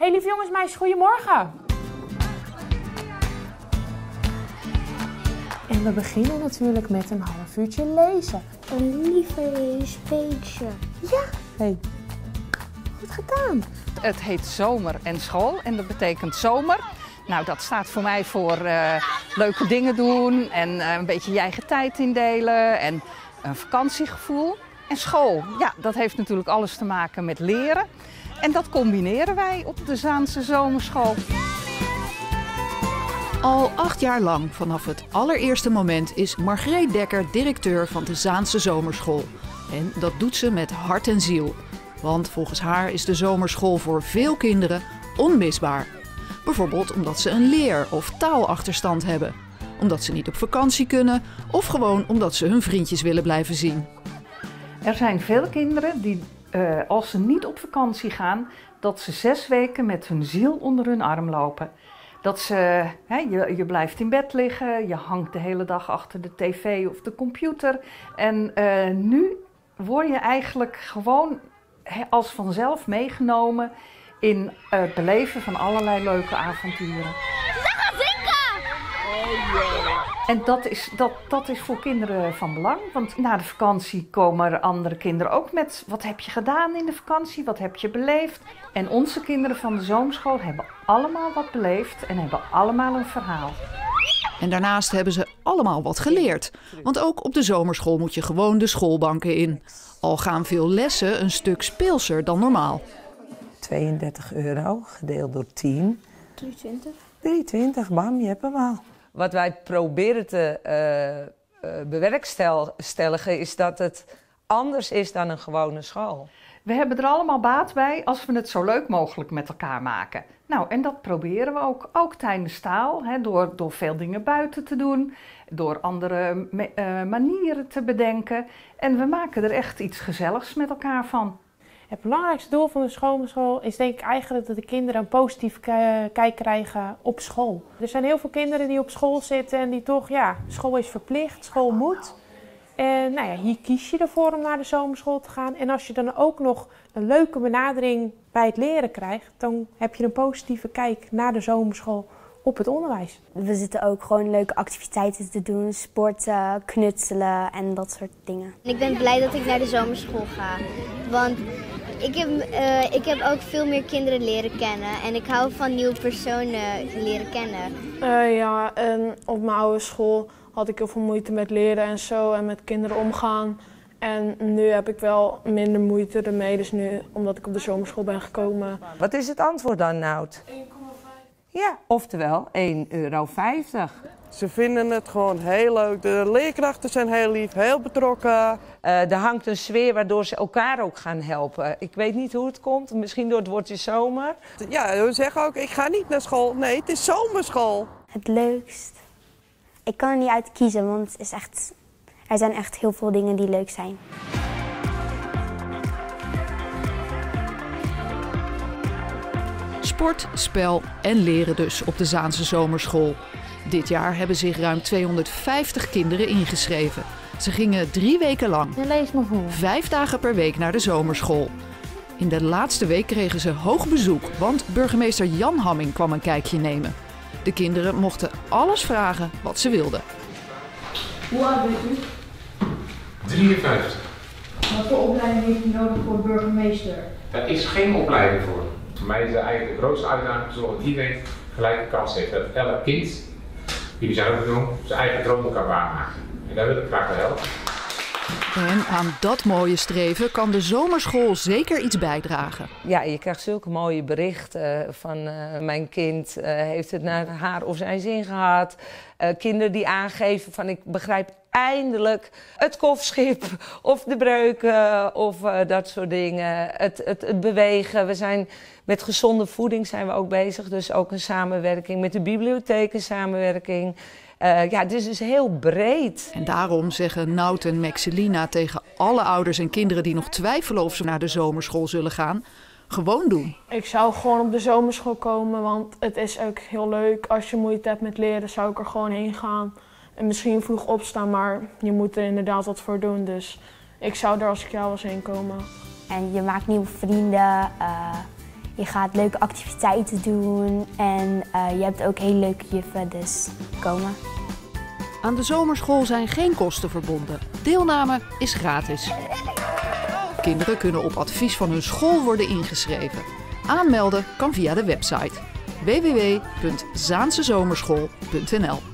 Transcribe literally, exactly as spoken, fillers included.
Hey lieve jongens, meisjes, goedemorgen! En we beginnen natuurlijk met een half uurtje lezen. Een lievelingsbeestje. Ja, hey. Goed gedaan. Het heet zomer en school en dat betekent zomer. Nou, dat staat voor mij voor uh, leuke dingen doen en uh, een beetje je eigen tijd indelen en een vakantiegevoel. En school, ja, dat heeft natuurlijk alles te maken met leren. En dat combineren wij op de Zaanse Zomerschool. Al acht jaar lang, vanaf het allereerste moment, is Margreet Dekker directeur van de Zaanse Zomerschool. En dat doet ze met hart en ziel. Want volgens haar is de zomerschool voor veel kinderen onmisbaar. Bijvoorbeeld omdat ze een leer- of taalachterstand hebben. Omdat ze niet op vakantie kunnen of gewoon omdat ze hun vriendjes willen blijven zien. Er zijn veel kinderen die, uh, als ze niet op vakantie gaan, dat ze zes weken met hun ziel onder hun arm lopen. Dat ze, hè, je, je blijft in bed liggen, je hangt de hele dag achter de tv of de computer. En uh, nu word je eigenlijk gewoon hè, als vanzelf meegenomen in het beleven van allerlei leuke avonturen. En dat is, dat, dat is voor kinderen van belang, want na de vakantie komen er andere kinderen ook met wat heb je gedaan in de vakantie, wat heb je beleefd. En onze kinderen van de zomerschool hebben allemaal wat beleefd en hebben allemaal een verhaal. En daarnaast hebben ze allemaal wat geleerd, want ook op de zomerschool moet je gewoon de schoolbanken in. Al gaan veel lessen een stuk speelser dan normaal. tweeëndertig euro, gedeeld door tien. drieëntwintig. drieëntwintig, bam, je hebt hem al. Wat wij proberen te uh, uh, bewerkstelligen is dat het anders is dan een gewone school. We hebben er allemaal baat bij als we het zo leuk mogelijk met elkaar maken. Nou, en dat proberen we ook, ook tijdens taal, hè, door, door veel dingen buiten te doen, door andere uh, manieren te bedenken. En we maken er echt iets gezelligs met elkaar van. Het belangrijkste doel van de zomerschool is denk ik eigenlijk dat de kinderen een positief kijk krijgen op school. Er zijn heel veel kinderen die op school zitten en die toch, ja, school is verplicht, school moet. En nou ja, hier kies je ervoor om naar de zomerschool te gaan. En als je dan ook nog een leuke benadering bij het leren krijgt, dan heb je een positieve kijk naar de zomerschool op het onderwijs. We zitten ook gewoon leuke activiteiten te doen, sporten, knutselen en dat soort dingen. Ik ben blij dat ik naar de zomerschool ga, want ik heb, uh, ik heb ook veel meer kinderen leren kennen en ik hou van nieuwe personen leren kennen. Uh, ja, en op mijn oude school had ik heel veel moeite met leren en zo en met kinderen omgaan. En nu heb ik wel minder moeite ermee, dus nu omdat ik op de zomerschool ben gekomen. Wat is het antwoord dan, Nout? één komma vijf. Ja, oftewel één euro vijftig. Ze vinden het gewoon heel leuk. De leerkrachten zijn heel lief, heel betrokken. Uh, er hangt een sfeer waardoor ze elkaar ook gaan helpen. Ik weet niet hoe het komt, misschien door het woordje zomer. Ja, we zeggen ook, ik ga niet naar school. Nee, het is zomerschool. Het leukst. Ik kan er niet uit kiezen, want het is echt, er zijn echt heel veel dingen die leuk zijn. Sport, spel en leren dus op de Zaanse Zomerschool. Dit jaar hebben zich ruim tweehonderdvijftig kinderen ingeschreven. Ze gingen drie weken lang, Lees me voor. vijf dagen per week naar de zomerschool. In de laatste week kregen ze hoog bezoek, want burgemeester Jan Hamming kwam een kijkje nemen. De kinderen mochten alles vragen wat ze wilden. Hoe oud bent u? drieënvijftig. Wat voor opleiding heeft u nodig voor burgemeester? Er is geen opleiding voor. Voor mij is eigenlijk de grootste uitdaging zorgen dat iedereen gelijke kans heeft. Dat elk kind, jullie zijn ook jong, zijn eigen droom kan waarmaken. En daar wil ik graag bij helpen. En aan dat mooie streven kan de zomerschool zeker iets bijdragen. Ja, je krijgt zulke mooie berichten van uh, mijn kind uh, heeft het naar haar of zijn zin gehad. Uh, kinderen die aangeven van ik begrijp eindelijk het kofschip of de breuken of uh, dat soort dingen. Het, het, het bewegen. We zijn met gezonde voeding zijn we ook bezig. Dus ook een samenwerking met de bibliotheek, een samenwerking. Uh, ja, het is dus heel breed. En daarom zeggen Nout en Maxelina tegen alle ouders en kinderen die nog twijfelen of ze naar de zomerschool zullen gaan, gewoon doen. Ik zou gewoon op de zomerschool komen, want het is ook heel leuk. Als je moeite hebt met leren, zou ik er gewoon heen gaan. En misschien vroeg opstaan, maar je moet er inderdaad wat voor doen. Dus ik zou er als ik jou was heen komen. En je maakt nieuwe vrienden. Uh, Je gaat leuke activiteiten doen en uh, je hebt ook hele leuke juffen, dus komen. Aan de zomerschool zijn geen kosten verbonden. Deelname is gratis. Kinderen kunnen op advies van hun school worden ingeschreven. Aanmelden kan via de website w w w punt zaansezomerschool punt n l.